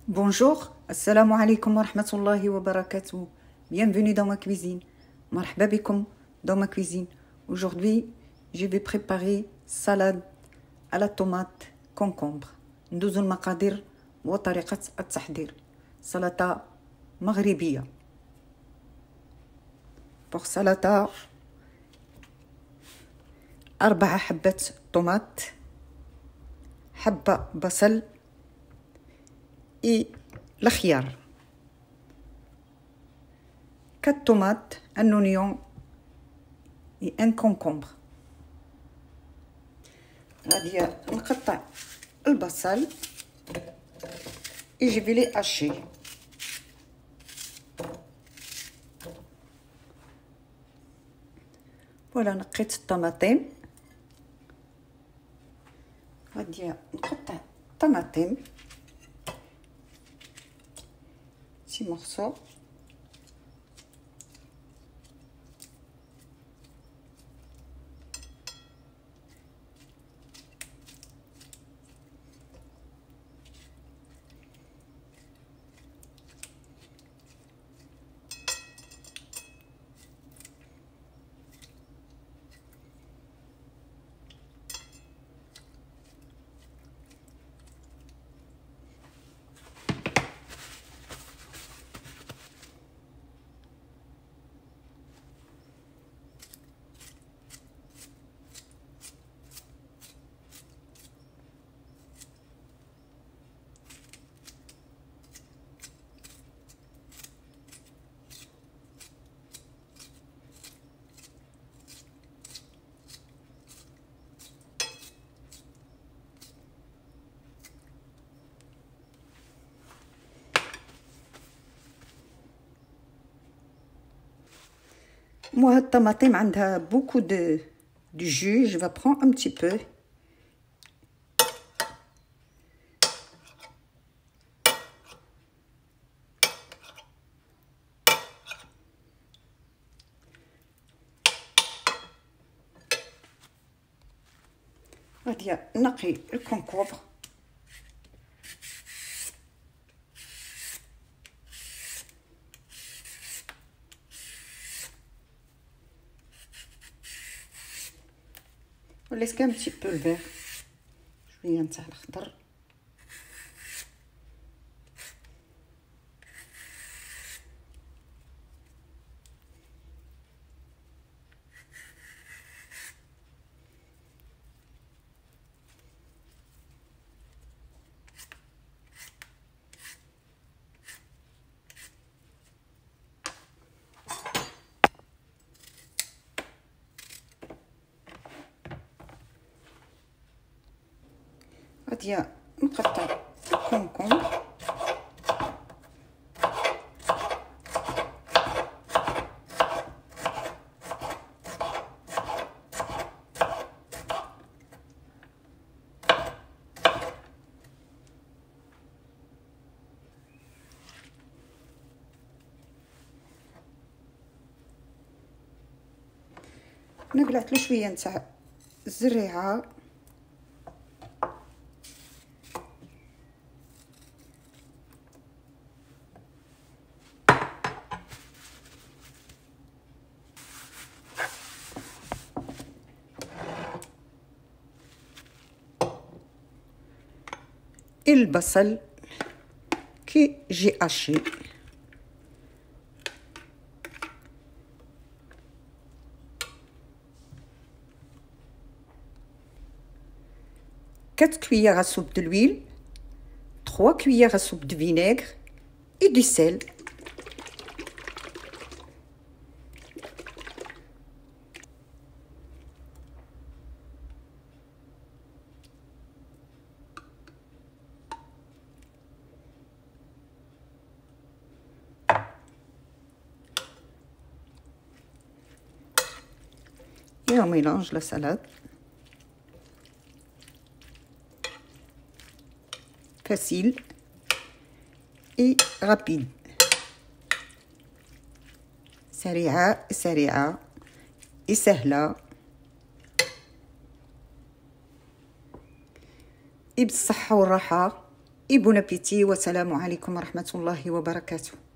Bonjour, assalamu alaikum wa rahmatullahi wa barakatuh. Bienvenue dans ma cuisine. Marhaba bikum dans ma cuisine. Aujourd'hui, je vais préparer salade à la tomate concombre. ندوزو المقادير وطريقة التحضير. سلطة مغربية. Pour سلطة 4 حبات طماط، حبة بصل et الخيار، 4 tomates, un oignon et un concombre. غادي نقطع البصل et je vais les hacher. فوالا نقيت الطماطم، غادي نقطع الطماطم petits morceaux. Moi, la tomate a beaucoup de jus. Je vais prendre un petit peu. غادي نقي الكونكوفر. وليس كان بتي بو الفيغ، شويه نتاع الخضر. غادي نقطع الكونكومبر نقلعت له شويه نتاع الزريعه. البصل كي جي هاشي، 4 cuillères à soupe de l'huile, 3 cuillères à soupe de vinaigre et du sel. Et on mélange la salade. Facile et rapide. سريعة سريعة سهلة بالصحة والراحة. et bon appétit. Wassalamu alaikum wa rahmatullahi wa barakatuh.